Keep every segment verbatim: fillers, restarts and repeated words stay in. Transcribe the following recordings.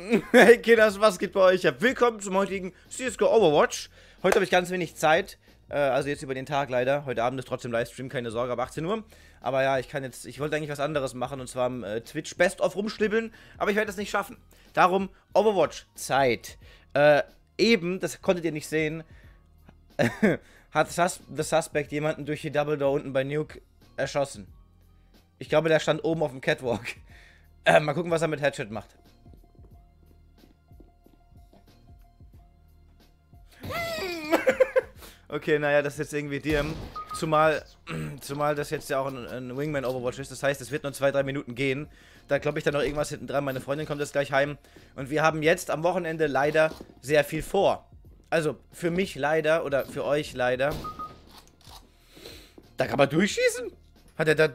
Hey Kinders, was geht bei euch? Ja, willkommen zum heutigen C S G O Overwatch. Heute habe ich ganz wenig Zeit, äh, also jetzt über den Tag leider. Heute Abend ist trotzdem Livestream, keine Sorge, ab achtzehn Uhr. Aber ja, ich kann jetzt, ich wollte eigentlich was anderes machen, und zwar am äh, Twitch Best of rumschnibbeln, aber ich werde das nicht schaffen. Darum Overwatch Zeit. Äh, eben, das konntet ihr nicht sehen, hat Sus The Suspect jemanden durch die Double Door unten bei Nuke erschossen. Ich glaube, der stand oben auf dem Catwalk. Äh, mal gucken, was er mit Headshot macht. Okay, naja, das ist jetzt irgendwie D M. Zumal, zumal das jetzt ja auch ein, ein Wingman-Overwatch ist. Das heißt, es wird nur zwei, drei Minuten gehen. Da glaube ich dann noch irgendwas hinten dran. Meine Freundin kommt jetzt gleich heim. Und wir haben jetzt am Wochenende leider sehr viel vor. Also, für mich leider, oder für euch leider. Da kann man durchschießen? Hat er da...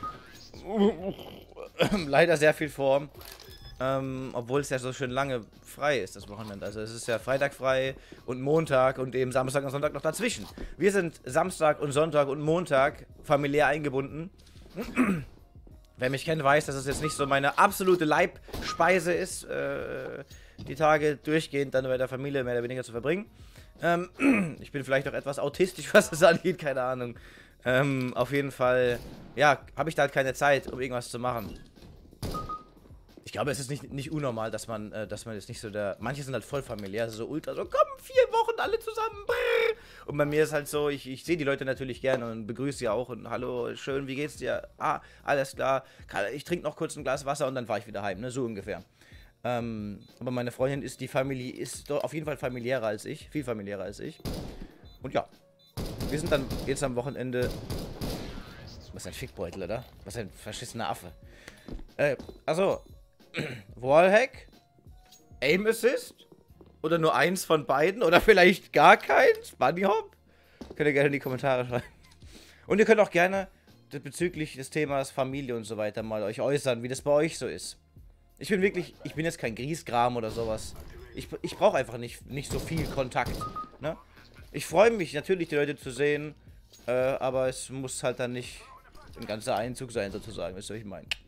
leider sehr viel vor. Ähm, obwohl es ja so schön lange frei ist, das Wochenende. Also es ist ja Freitag frei und Montag und eben Samstag und Sonntag noch dazwischen. Wir sind Samstag und Sonntag und Montag familiär eingebunden. Wer mich kennt, weiß, dass es jetzt nicht so meine absolute Leibspeise ist, äh, die Tage durchgehend dann bei der Familie mehr oder weniger zu verbringen. Ähm, ich bin vielleicht auch etwas autistisch, was das angeht, keine Ahnung. Ähm, auf jeden Fall, ja, habe ich da halt keine Zeit, um irgendwas zu machen. Ich glaube, es ist nicht, nicht unnormal, dass man, äh, dass man jetzt nicht so der... Manche sind halt voll familiär, so ultra, so komm, vier Wochen alle zusammen. Brrr. Und bei mir ist halt so, ich, ich sehe die Leute natürlich gerne und begrüße sie auch und hallo, schön, wie geht's dir? Ah, alles klar. Ich trinke noch kurz ein Glas Wasser und dann fahre ich wieder heim, ne, so ungefähr. Ähm, aber meine Freundin ist die Familie, ist doch auf jeden Fall familiärer als ich, viel familiärer als ich. Und ja, wir sind dann jetzt am Wochenende... Was ist ein Fickbeutel, oder? Was ist ein verschissener Affe? Äh, achso. Wallhack? Aim Assist? Oder nur eins von beiden? Oder vielleicht gar keins? Bunny Hop? Könnt ihr gerne in die Kommentare schreiben. Und ihr könnt auch gerne bezüglich des Themas Familie und so weiter mal euch äußern, wie das bei euch so ist. Ich bin wirklich, ich bin jetzt kein Griesgram oder sowas. Ich, ich brauche einfach nicht, nicht so viel Kontakt. Ne? Ich freue mich natürlich, die Leute zu sehen, äh, aber es muss halt dann nicht ein ganzer Einzug sein, sozusagen. Wisst ihr, was ich meine?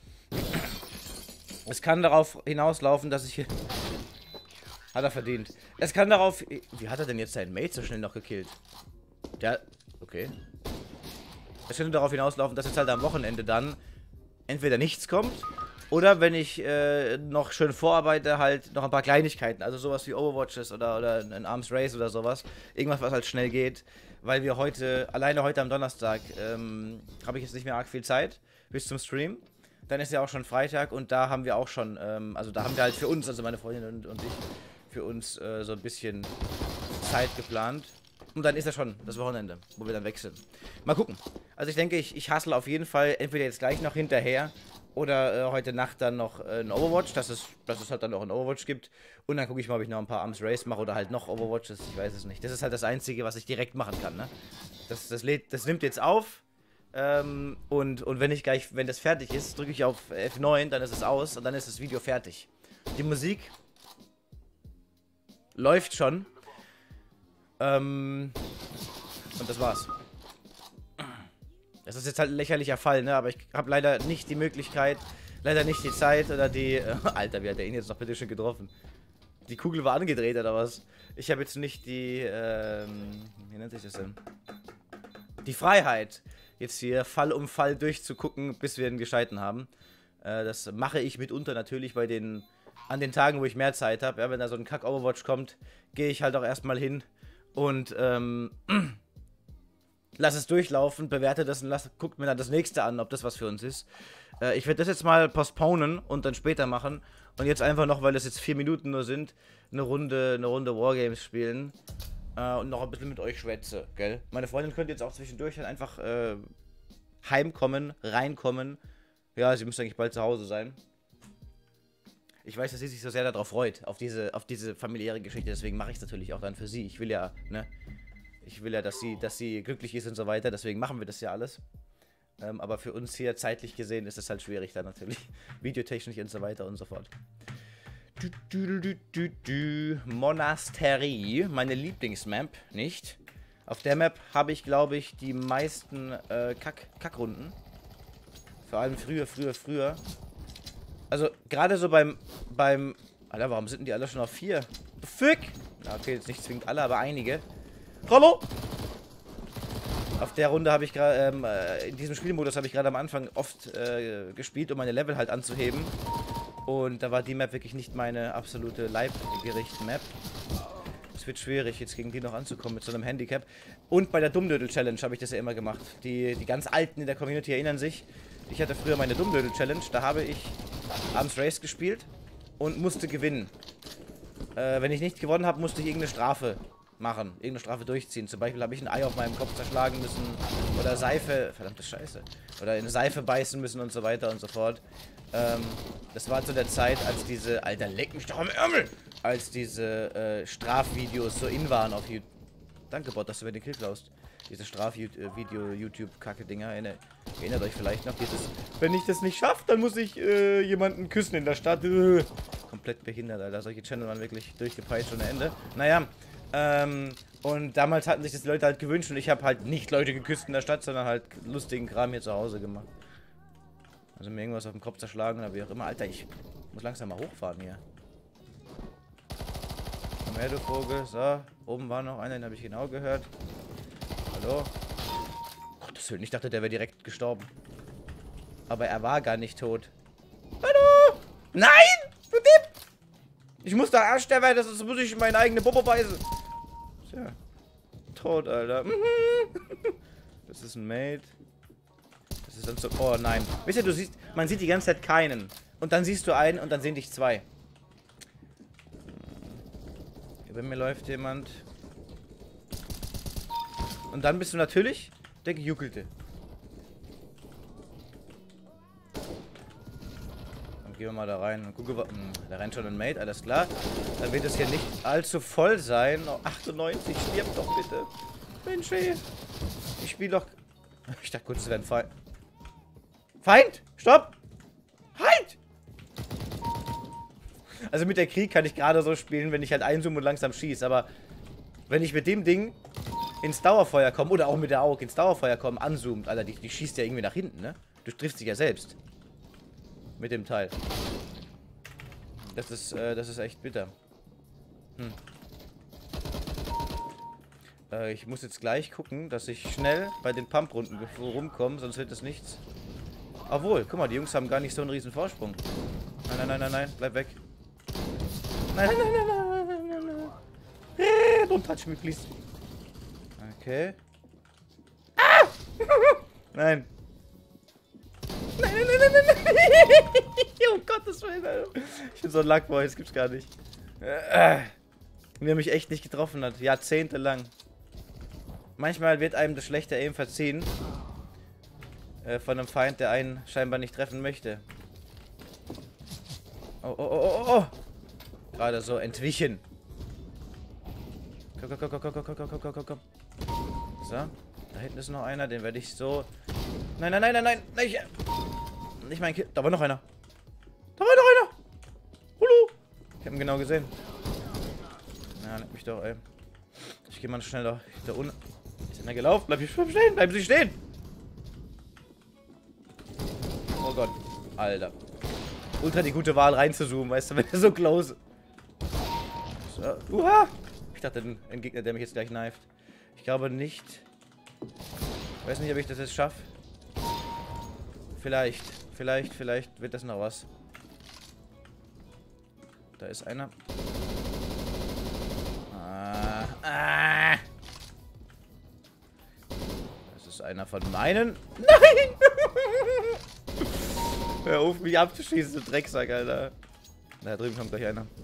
Es kann darauf hinauslaufen, dass ich hier... Hat er verdient. Es kann darauf... Wie hat er denn jetzt seinen Mate so schnell noch gekillt? Der... Okay. Es könnte darauf hinauslaufen, dass jetzt halt am Wochenende dann entweder nichts kommt oder wenn ich äh, noch schön vorarbeite, halt noch ein paar Kleinigkeiten. Also sowas wie Overwatches oder, oder ein Arms Race oder sowas. Irgendwas, was halt schnell geht. Weil wir heute... Alleine heute am Donnerstag ähm, habe ich jetzt nicht mehr arg viel Zeit bis zum Stream. Dann ist ja auch schon Freitag und da haben wir auch schon, ähm, also da haben wir halt für uns, also meine Freundin und, und ich, für uns äh, so ein bisschen Zeit geplant. Und dann ist ja schon das Wochenende, wo wir dann wechseln. Mal gucken. Also ich denke, ich, ich hustle auf jeden Fall entweder jetzt gleich noch hinterher oder äh, heute Nacht dann noch äh, ein Overwatch, dass es, dass es halt dann noch ein Overwatch gibt. Und dann gucke ich mal, ob ich noch ein paar Arms Race mache oder halt noch Overwatches, ich weiß es nicht. Das ist halt das Einzige, was ich direkt machen kann, ne? Das, das, lädt, das nimmt jetzt auf. Ähm, und, und wenn ich gleich, wenn das fertig ist, drücke ich auf F neun, dann ist es aus und dann ist das Video fertig. Die Musik läuft schon. Ähm, und das war's. Das ist jetzt halt ein lächerlicher Fall, ne? Aber ich habe leider nicht die Möglichkeit, leider nicht die Zeit oder die... Äh, Alter, wie hat der ihn jetzt noch bitte schon getroffen? Die Kugel war angedreht oder was? Ich habe jetzt nicht die... Ähm, wie nennt sich das denn? Die Freiheit, jetzt hier Fall um Fall durchzugucken, bis wir einen Gescheiten haben. Äh, das mache ich mitunter natürlich bei den, an den Tagen, wo ich mehr Zeit habe. Ja, wenn da so ein Kack-Overwatch kommt, gehe ich halt auch erstmal hin und ähm, lass es durchlaufen, bewerte das und lass, guckt mir dann das nächste an, ob das was für uns ist. Äh, ich werde das jetzt mal postponen und dann später machen. Und jetzt einfach noch, weil es jetzt vier Minuten nur sind, eine Runde, eine Runde Wargames spielen. Uh, und noch ein bisschen mit euch schwätze, gell? Meine Freundin könnte jetzt auch zwischendurch dann einfach äh, heimkommen, reinkommen. Ja, sie müsste eigentlich bald zu Hause sein. Ich weiß, dass sie sich so sehr darauf freut, auf diese, auf diese familiäre Geschichte, deswegen mache ich es natürlich auch dann für sie. Ich will ja, ne? Ich will ja, dass sie, dass sie glücklich ist und so weiter, deswegen machen wir das ja alles. Ähm, aber für uns hier zeitlich gesehen ist es halt schwierig dann natürlich. Videotechnisch und so weiter und so fort. Du, du, du, du, du. Monasterie, meine Lieblingsmap, nicht? Auf der Map habe ich, glaube ich, die meisten äh, Kack Kackrunden. Vor allem früher, früher, früher. Also gerade so beim, beim Alter, warum sind denn die alle schon auf vier? Fick! Na, okay, jetzt nicht zwingend alle, aber einige. Hallo! Auf der Runde habe ich gerade, ähm, in diesem Spielmodus habe ich gerade am Anfang oft äh, gespielt, um meine Level halt anzuheben. Und da war die Map wirklich nicht meine absolute Leibgericht-Map. Es wird schwierig, jetzt gegen die noch anzukommen mit so einem Handicap. Und bei der Dummdödel-Challenge habe ich das ja immer gemacht. Die, die ganz Alten in der Community erinnern sich. Ich hatte früher meine Dummdödel-Challenge, da habe ich Arms Race gespielt und musste gewinnen. Äh, wenn ich nicht gewonnen habe, musste ich irgendeine Strafe machen, irgendeine Strafe durchziehen. Zum Beispiel habe ich ein Ei auf meinem Kopf zerschlagen müssen oder Seife, verdammte Scheiße, oder in Seife beißen müssen und so weiter und so fort. Ähm, das war zu der Zeit, als diese, Alter, leck mich doch am Ärmel, als diese äh, Strafvideos so in waren auf YouTube. Danke, Bot, dass du mir den Kill klaust. Diese Strafvideo-YouTube-Kacke-Dinger, erinnert, erinnert euch vielleicht noch dieses, wenn ich das nicht schaffe, dann muss ich äh, jemanden küssen in der Stadt. Äh, komplett behindert, Alter. Solche Channel waren wirklich durchgepeitscht ohne Ende. Naja, ähm, und damals hatten sich das die Leute halt gewünscht und ich habe halt nicht Leute geküsst in der Stadt, sondern halt lustigen Kram hier zu Hause gemacht. Also mir irgendwas auf den Kopf zerschlagen oder wie auch immer. Alter, ich muss langsam mal hochfahren hier. Komm her, du Vogel. So, oben war noch einer, den habe ich genau gehört. Hallo? Gottes Willen, ich dachte, der wäre direkt gestorben. Aber er war gar nicht tot. Hallo? Nein! Du Depp! Ich muss da Arsch der Welt, das muss ich in meine eigene Bobo beißen. Tja. Tot, Alter. Das ist ein Mate. Das ist dann so. Oh nein. Wisst ihr, du siehst, man sieht die ganze Zeit keinen. Und dann siehst du einen und dann sehen dich zwei. Über mir läuft jemand. Und dann bist du natürlich der Gejuckelte. Dann gehen wir mal da rein und gucken wir. Mh, da rennt schon ein Mate, alles klar. Dann wird es hier nicht allzu voll sein. Oh, achtundneunzig, stirb doch bitte. Mensch, ey. Ich spiele doch. Ich dachte kurz, es wäre ein Feind. Feind! Stopp! Halt! Also mit der Krieg kann ich gerade so spielen, wenn ich halt einzoome und langsam schieße. Aber wenn ich mit dem Ding ins Dauerfeuer komme, oder auch mit der A U G ins Dauerfeuer komme, anzoomt, Alter, die, die schießt ja irgendwie nach hinten, ne? Du triffst dich ja selbst. Mit dem Teil. Das ist, äh, das ist echt bitter. Hm. Äh, ich muss jetzt gleich gucken, dass ich schnell bei den Pump-Runden rumkomme, sonst wird das nichts. Obwohl, guck mal, die Jungs haben gar nicht so einen riesen Vorsprung. Nein, nein, nein, nein, nein, bleib weg. Nein, nein, nein, nein, nein, nein, nein, nein. Don't touch me, please. Okay. Ah! Nein. Nein, nein, nein, nein, nein, nein. Oh Gottes Willen, Alter. Ich bin so ein Luckboy, das gibt's gar nicht. Wie er mich echt nicht getroffen hat. Jahrzehntelang. Manchmal wird einem das schlechte Aim verziehen. Äh, von einem Feind, der einen scheinbar nicht treffen möchte. Oh, oh, oh, oh, oh. Gerade so entwichen. Komm, komm, komm, komm, komm, komm, komm, komm, komm, komm. So, da hinten ist noch einer, den werde ich so... Nein, nein, nein, nein, nein, nicht, nicht mein Kind. Da war noch einer. Da war noch einer. Hallo. Ich habe ihn genau gesehen. Ja, nimmt mich doch, ey. Ich gehe mal schnell da, da unten. Ist einer gelaufen? Bleib ich stehen, bleiben Sie stehen. Oh Gott, Alter. Ultra die gute Wahl reinzuzoomen, weißt du, wenn er so close. So, uha. Ich dachte, ein Gegner, der mich jetzt gleich kneift. Ich glaube nicht. Ich weiß nicht, ob ich das jetzt schaffe. Vielleicht, vielleicht, vielleicht wird das noch was. Da ist einer. Ah, ah. Das ist einer von meinen. Nein! Hör auf, mich abzuschießen, du Drecksack, Alter. Da drüben kommt gleich einer.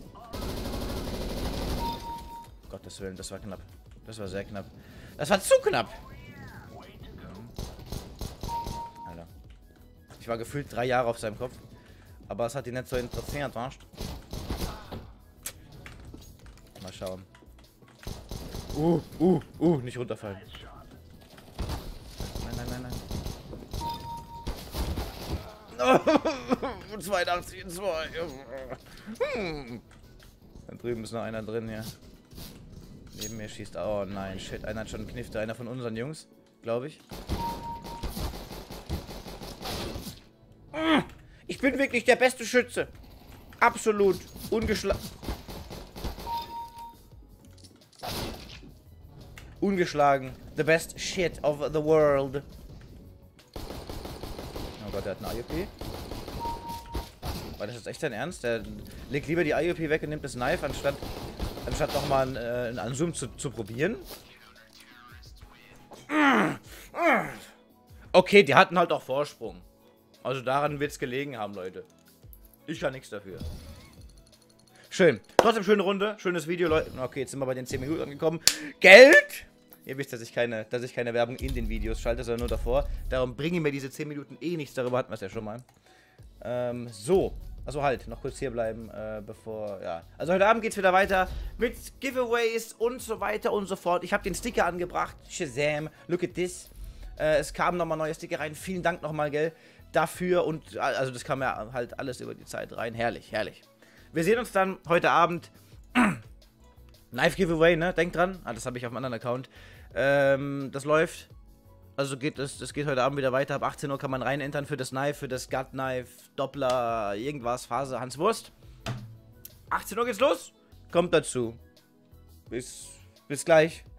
Gottes Willen, das war knapp. Das war sehr knapp. Das war zu knapp! Alter. Ich war gefühlt drei Jahre auf seinem Kopf. Aber es hat ihn nicht so interessiert, weißt du? Mal schauen. Uh, uh, uh, nicht runterfallen. Nein, nein, nein, nein. zweiundachtzig in zwei. Hm. Da drüben ist noch einer drin, ja. Neben mir schießt. Oh nein, shit. Einer hat schon einen Kniff. Einer von unseren Jungs, glaube ich. Ich bin wirklich der beste Schütze. absolut ungeschlagen. Ungeschlagen. The best shit of the world. Oh Gott, der hat eine I O P. War das jetzt echt dein Ernst? Der legt lieber die I O P weg und nimmt das Knife, anstatt, anstatt nochmal einen, äh, einen Zoom zu, zu probieren. Okay, die hatten halt auch Vorsprung. Also daran wird es gelegen haben, Leute. Ich kann nichts dafür. Schön. Trotzdem schöne Runde, schönes Video, Leute. Okay, jetzt sind wir bei den zehn Minuten angekommen. Geld! Ihr wisst, dass ich keine, dass ich keine Werbung in den Videos schalte, sondern nur davor. Darum bringen mir diese zehn Minuten eh nichts. Darüber hatten wir es ja schon mal. Ähm, so. Also halt, noch kurz hier bleiben, äh, bevor, ja. Also heute Abend geht's wieder weiter mit Giveaways und so weiter und so fort. Ich habe den Sticker angebracht. Shazam, look at this. Äh, es kamen nochmal neue Sticker rein. Vielen Dank nochmal, gell, dafür. Und, also das kam ja halt alles über die Zeit rein. Herrlich, herrlich. Wir sehen uns dann heute Abend. Knife Giveaway, ne? Denkt dran. Ah, das habe ich auf einem anderen Account. Ähm, das läuft. Also geht es, das geht heute Abend wieder weiter. Ab achtzehn Uhr kann man rein entern für das Knife, für das Gut Knife, Doppler, irgendwas, Phase, Hans Wurst. achtzehn Uhr geht's los. Kommt dazu. Bis, bis gleich.